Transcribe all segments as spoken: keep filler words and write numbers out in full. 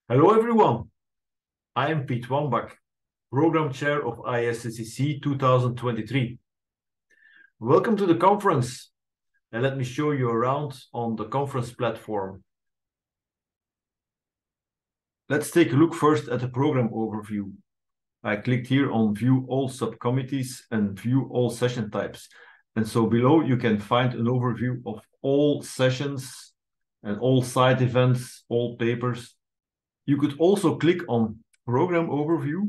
Hello everyone, I am Piet Wambach, Program Chair of I S S C C two thousand twenty-three. Welcome to the conference, and let me show you around on the conference platform. Let's take a look first at the program overview. I clicked here on View All Subcommittees and View All Session Types. And so below you can find an overview of all sessions and all side events, all papers. You could also click on Program Overview.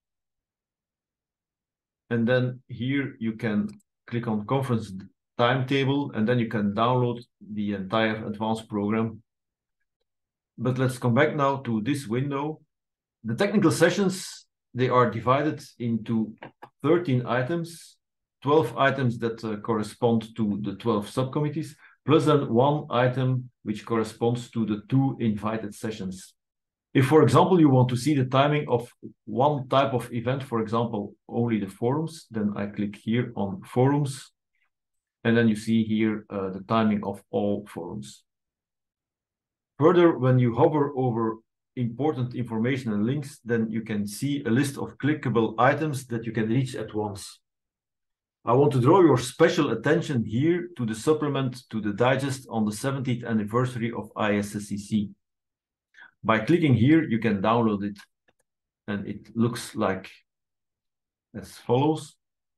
And then here you can click on Conference Timetable, and then you can download the entire advanced program. But let's come back now to this window. The technical sessions, they are divided into thirteen items, twelve items that uh, correspond to the twelve subcommittees, plus then one item which corresponds to the two invited sessions. If, for example, you want to see the timing of one type of event, for example, only the forums, then I click here on forums, and then you see here uh, the timing of all forums. Further, when you hover over important information and links, then you can see a list of clickable items that you can reach at once. I want to draw your special attention here to the supplement to the digest on the seventieth anniversary of I S S C C. By clicking here, you can download it, and it looks like as follows.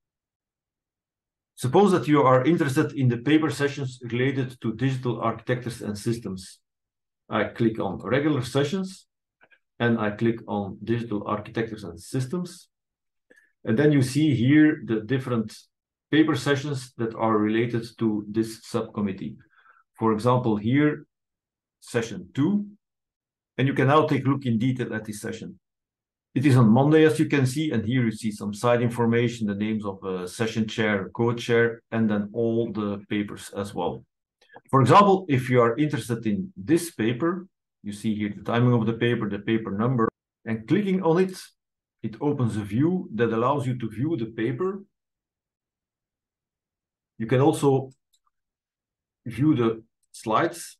Suppose that you are interested in the paper sessions related to digital architectures and systems. I click on regular sessions, and I click on digital architectures and systems. And then you see here the different paper sessions that are related to this subcommittee. For example, here, session two. And you can now take a look in detail at this session. It is on Monday, as you can see, and here you see some side information, the names of a session chair, co-chair, and then all the papers as well. For example, if you are interested in this paper, you see here the timing of the paper, the paper number, and clicking on it, it opens a view that allows you to view the paper. You can also view the slides.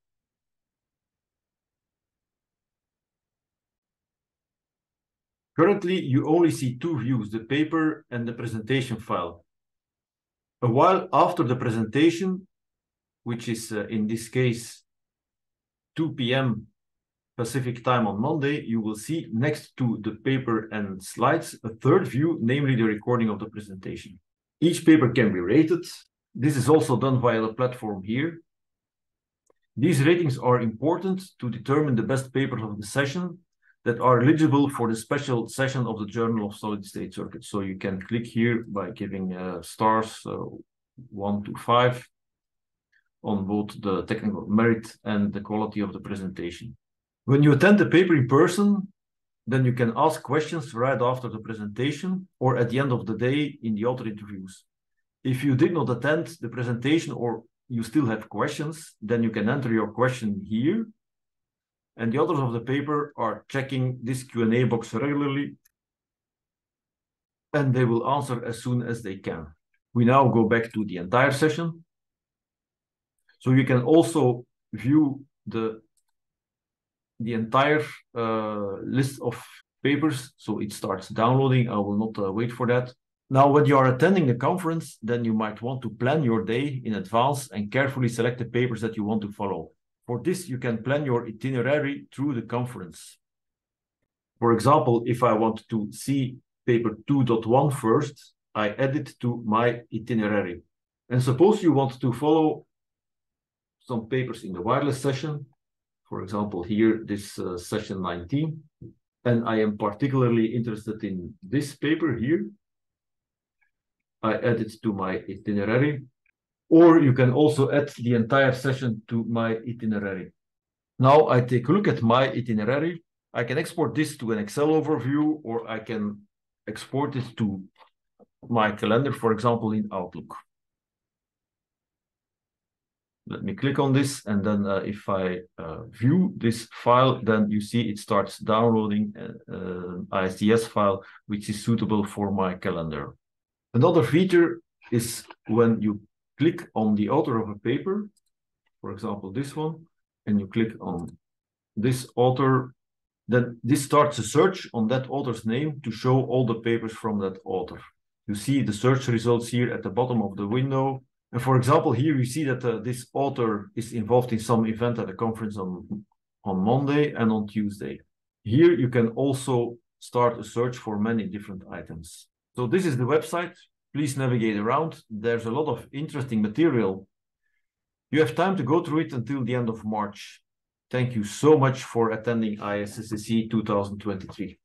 Currently, you only see two views, the paper and the presentation file. A while after the presentation, which is uh, in this case two P M Pacific time on Monday, you will see next to the paper and slides a third view, namely the recording of the presentation. Each paper can be rated. This is also done via the platform here. These ratings are important to determine the best papers of the session that are eligible for the special session of the Journal of Solid State Circuits. So you can click here by giving uh, stars uh, one to five on both the technical merit and the quality of the presentation. When you attend the paper in person, then you can ask questions right after the presentation or at the end of the day in the author interviews. If you did not attend the presentation or you still have questions, then you can enter your question here. And the authors of the paper are checking this Q and A box regularly, and they will answer as soon as they can. We now go back to the entire session. So you can also view the, the entire uh, list of papers. So it starts downloading. I will not uh, wait for that. Now, when you are attending the conference, then you might want to plan your day in advance and carefully select the papers that you want to follow. For this, you can plan your itinerary through the conference. For example, if I want to see paper two point one first, I add it to my itinerary. And suppose you want to follow some papers in the wireless session, for example, here, this uh, session nineteen, and I am particularly interested in this paper here, I add it to my itinerary. Or you can also add the entire session to my itinerary. Now I take a look at my itinerary. I can export this to an Excel overview, or I can export it to my calendar, for example, in Outlook. Let me click on this, and then uh, if I uh, view this file, then you see it starts downloading an uh, I S D S file, which is suitable for my calendar. Another feature is when you click on the author of a paper, for example, this one, and you click on this author, then this starts a search on that author's name to show all the papers from that author. You see the search results here at the bottom of the window. And for example, here you see that uh, this author is involved in some event at a conference on, on Monday and on Tuesday. Here you can also start a search for many different items. So this is the website. Please navigate around. There's a lot of interesting material. You have time to go through it until the end of March. Thank you so much for attending I S S C C twenty twenty-three.